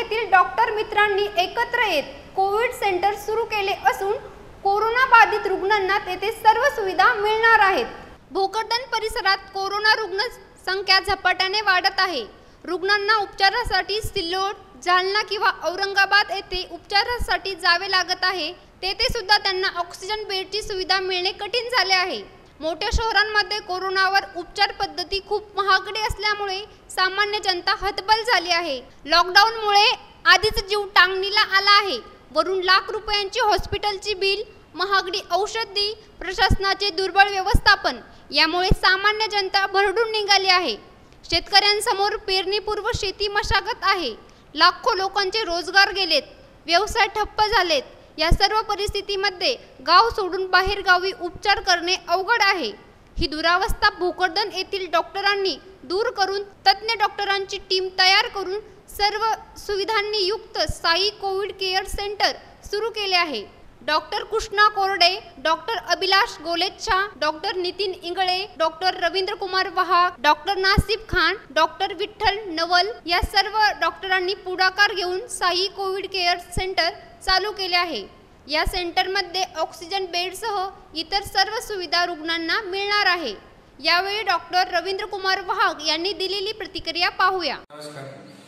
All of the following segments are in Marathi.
येथील डॉक्टर मित्रांनी एकत्र येत कोविड सेंटर सुरू केले असून कोरोना बाधित रुग्णांना तेथे सर्व सुविधा मिळणार आहेत। भोकरदन परिसरात कोरोना रुग्ण संख्या झपाट्याने वाढत आहे। रुग्णांना उपचारासाठी सिल्लोड, जालना किंवा औरंगाबाद येथे उपचारासाठी जावे लागत आहे। तेथे सुद्धा त्यांना ऑक्सिजन बेडची सुविधा मिळणे कठीण झाले आहे। मोठ्या शहरांमध्ये कोरोनावर उपचार पद्धती खूप महागडे असल्यामुळे सामान्य जनता हतबल झाली आहे। लॉकडाऊनमुळे आधीच जीव टांगणीला आला आहे, वरून लाख रुपयांची हॉस्पिटलची बिल, महागडी औषधी, प्रशासनाचे दुर्बळ व्यवस्थापन यामुळे सामान्य जनता भरडून निघाली आहे। शेतकऱ्यांसमोर पेरणीपूर्व शेती मशागत आहे। लाखो लोकांचे रोजगार गेलेत, व्यवसाय ठप्प झालेत। या सर्व परिस्थितीमध्ये गाव सोडून बाहेर गावी उपचार करणे अवघड आहे। ही दुरावस्था भोकरदन येथील डॉक्टरांनी दूर करून तज्ञ डॉक्टरांची टीम तयार करून सर्व सुविधांनी युक्त साई कोविड केअर सेंटर सुरू केले आहे। Doctor Krishna Korde, doctor Abhilash Golechha, doctor Nitin Ingale, doctor Ravindra Kumar Wahak, doctor Nasif Khan, doctor Vitthal Naval या सर्व डॉक्टरांनी पुढाकार घेऊन साई कोविड केअर सेंटर चालू केले आहे। या सेंटरमध्ये ऑक्सिजन बेडसह इतर सर्व सुविधा रुग्णांना मिळणार आहे। यावेळी डॉक्टर रवींद्र कुमार वाहक यांनी दिलेली प्रतिक्रिया पाहूया। नमस्कार।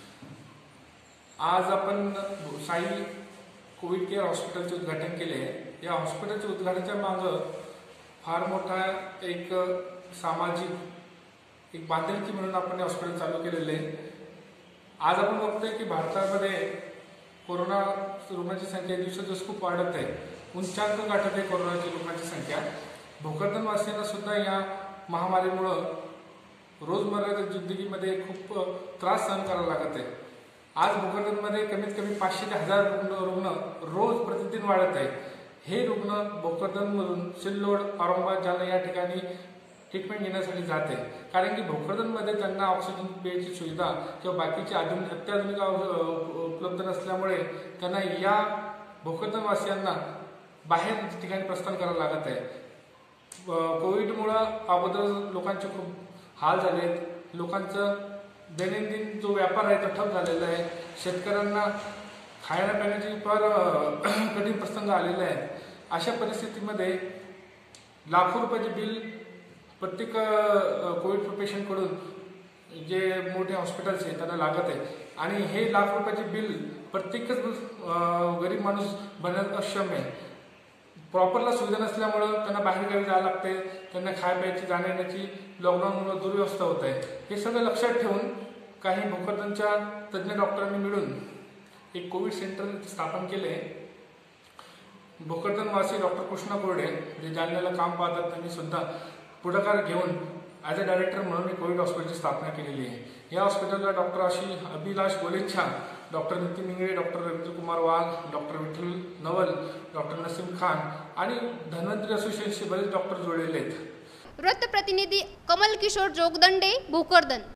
आज आपण साई कोविड केअर हॉस्पिटलचे उद्घाटन केले आहे। या हॉस्पिटलच्या उद्घाटनाच्या मागे फार मोठा एक सामाजिक एक बांधिलकी म्हणून आपण हे हॉस्पिटल चालू केलेले आहे। आज आपण बघतोय की भारतामध्ये कोरोना रुग्णांची संख्या दिवसेंदिवस खूप वाढत आहे, उच्चांक गाठत आहे कोरोनाची रुग्णांची संख्या। भोकरदन वासियांना सुद्धा या महामारीमुळे रोजमर्राच्या जिंदगीमध्ये खूप त्रास सहन करावा लागत आहे। आज भोकरदनमध्ये कमीत कमी 500 ते 1000 रुग्ण रोज प्रतिदिन वाढत आहे। हे रुग्ण भोकरदनमधून सिल्लोड, औरंगाबाद, जालना या ठिकाणी ट्रीटमेंट घेण्यासाठी जाते, कारण की भोकरदनमध्ये त्यांना ऑक्सिजन बेडची सुविधा किंवा बाकीची अत्याधुनिक उपलब्ध नसल्यामुळे त्यांना या भोकरदनवासियांना बाहेर ठिकाणी प्रस्थान करावं लागत आहे। कोविडमुळे अगोदर लोकांचे खूप हाल झालेत। लोकांचं दैनंदिन जो व्यापार आहे तो ठप झालेला आहे। शेतकऱ्यांना खायला पिण्याची फार कठीण प्रसंग आलेले आहेत। अशा परिस्थितीमध्ये लाखो रुपयाचे बिल प्रत्येक कोविड पेशंटकडून जे मोठे हॉस्पिटल्स आहेत त्यांना लागत आहे, आणि हे लाख रुपयाचे बिल प्रत्येकच गरीब माणूस भरण्यास अक्षम आहे। प्रॉपरला सुविधा नसल्यामुळे त्यांना बाहेर गावी जावं लागते, त्यांना खाय प्यायची, जाण्याची लॉकडाऊनमुळे दुर्व्यवस्था होत आहे। हे सगळं लक्षात ठेवून काही भोकरदनच्या तज्ज्ञ डॉक्टरांनी मिळून एक कोविड सेंटर स्थापन केले। भोकरदनवासी डॉक्टर कृष्णा कोरडे जे जालन्याला काम पाहतात, त्यांनी सुद्धा पुढाकार घेऊन ॲज अ डायरेक्टर म्हणून एक कोविड हॉस्पिटलची स्थापना केलेली आहे। या हॉस्पिटलला doctor Abhilash Golechha, doctor Nitin Ingale, doctor Ravindra Kumar Wagh, doctor Vitthal Naval, doctor Nasif Khan आणि धन्वंतरी असोसिएशनचे बरेच डॉक्टर जोडलेले आहेत। वृत्त प्रतिनिधी कमल किशोर जोगदंडे, भोकरदन।